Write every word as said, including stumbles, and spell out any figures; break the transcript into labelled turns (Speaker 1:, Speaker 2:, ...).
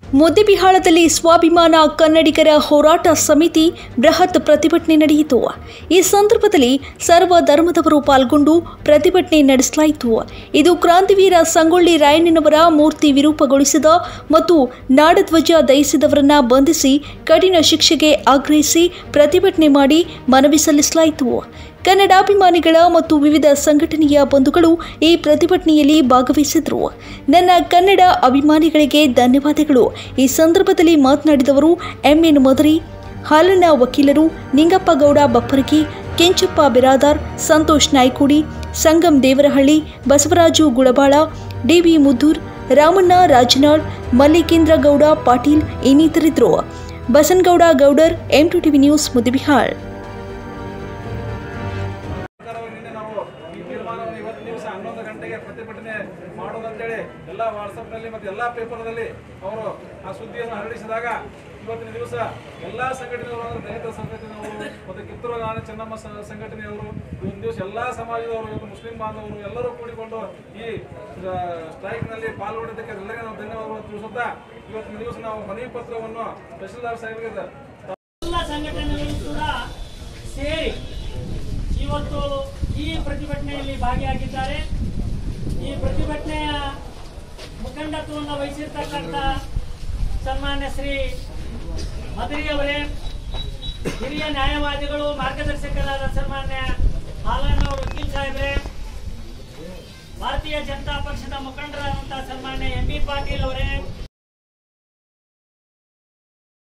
Speaker 1: ಮುದ್ದೇಬಿಹಾಳದಲ್ಲಿ ಸ್ವಾಭಿಮಾನ ಕನ್ನಡಿಗರ ಹೋರಾಟ ಸಮಿತಿ ಬೃಹತ್ ಪ್ರತಿಭಟನೆ ನಡೆಯಿತು. ಈ ಸಂದರ್ಭದಲ್ಲಿ ಸರ್ವ ಧರ್ಮದವರು ಪಾಲ್ಗೊಂಡು ಪ್ರತಿಭಟನೆ ನಡೆಸಲಾಯಿತು. ಇದು ಕ್ರಾಂತಿವೀರ ಸಂಗೊಳ್ಳಿ ರಾಯಣ್ಣನವರ ಮೂರ್ತಿ ವಿರೂಪಗೊಳಿಸಿದ ಮತ್ತು ನಾಡಧ್ವಜ ದಹಿಸಿದವರನ್ನ ಬಂಧಿಸಿ ಕಠಿಣ ಶಿಕ್ಷೆಗೆ ಆಗ್ರಹಿಸಿ ಪ್ರತಿಭಟನೆ ಮಾಡಿ ಮನವಿ ಸಲ್ಲಿಸಲಾಯಿತು. ಕನ್ನಡಾಭಿಮಾನಿಗಳ ಮತ್ತು ವಿವಿಧ ಸಂಘಟನೆಯ ಬಂಧುಗಳು ಈ ಪ್ರತಿಭಟನೆಯಲ್ಲಿ ಭಾಗವಹಿಸಿದರು. ನನ್ನ ಕನ್ನಡ ಅಭಿಮಾನಿಗಳಿಗೆ ಧನ್ಯವಾದಗಳು. ಈ ಸಂದರ್ಭದಲ್ಲಿ ಮಾತನಾಡಿದವರು ಎಂಎನ್ ಮದರಿ, ಹಾಲಣ್ಣ ವಕೀಲರು, ನಿಂಗಪ್ಪ ಗೌಡ ಬಪ್ಪರಗಿ, ಕೆಂಚಪ್ಪ ಬಿರಾದಾರ್, ಸಂತೋಷ್ ನಾಯ್ಕೋಡಿ, ಸಂಗಮ್ ದೇವರಹಳ್ಳಿ, ಬಸವರಾಜು ಗುಳಬಾಳ, ಡಿವಿ ಮುದ್ದೂರ್, ರಾಮಣ್ಣ ರಾಜನಾಳ್, ಮಲ್ಲಿಕೇಂದ್ರ ಗೌಡ ಪಾಟೀಲ್ ಇನ್ನಿತರಿದ್ದರು. Basanagouda Gowdar, M two TV news, Muddebihal.
Speaker 2: ಹನ್ನೊಂದು ಗಂಟೆಗೆ ಪ್ರತಿಭಟನೆ ಮಾಡೋದಂತೇಳಿ ಎಲ್ಲ ವಾಟ್ಸಪ್ನಲ್ಲಿ ಮತ್ತು ಎಲ್ಲ ಪೇಪರ್ನಲ್ಲಿ ಅವರು ಆ ಸುದ್ದಿಯನ್ನು ಹರಡಿಸಿದಾಗ ಇವತ್ತಿನ ದಿವಸ ಎಲ್ಲ ಸಂಘಟನೆಗಳು, ದಲಿತ ಸಂಘಟನೆಯವರು ಮತ್ತು ಕಿತ್ತೂರು ರಾಣಿ ಚೆನ್ನಮ್ಮ ಸಂಘಟನೆಯವರು, ಇವತ್ತಿನ ದಿವಸ ಎಲ್ಲ ಸಮಾಜದವರು, ಇವತ್ತು ಮುಸ್ಲಿಂ ಬಾಂಧವರು ಎಲ್ಲರೂ ಕೂಡಿಕೊಂಡು ಈ ಸ್ಟ್ರೈಕ್ನಲ್ಲಿ ಪಾಲ್ಗೊಂಡಿದ್ದಕ್ಕೆ ಎಲ್ಲರಿಗೂ ನಾವು ಧನ್ಯವಾದಗಳು ತಿಳಿಸುತ್ತಾ ಇವತ್ತಿನ ದಿವಸ ನಾವು ಮನವಿ ಪತ್ರವನ್ನು ತಹಶೀಲ್ದಾರ್ ಸಾಹೇಬರಿಗೆ
Speaker 3: ಎಲ್ಲ ಸಂಘಟನೆಗಳು ಕೂಡ ಸೇರಿ ಇವತ್ತು ಈ ಪ್ರತಿಭಟನೆಯಲ್ಲಿ ಭಾಗಿಯಾಗಿದ್ದಾರೆ. ಈ ಪ್ರತಿಭಟನೆಯ ಮುಖಂಡತ್ವವನ್ನು ವಹಿಸಿರ್ತಕ್ಕಂಥ ಸನ್ಮಾನ್ಯ ಶ್ರೀ ಮದರಿ ಅವರೇ, ಹಿರಿಯ ನ್ಯಾಯವಾದಿಗಳು, ಮಾರ್ಗದರ್ಶಕರಾದ ಸನ್ಮಾನ್ಯ ಹಾಲಣ್ಣ ವಕೀಲ್ ಸಾಹೇಬ್ರೆ, ಭಾರತೀಯ ಜನತಾ ಪಕ್ಷದ ಮುಖಂಡರಾದಂತಹ ಸನ್ಮಾನ್ಯ ಎಂ ಬಿ ಪಾಟೀಲ್ ಅವರೇ,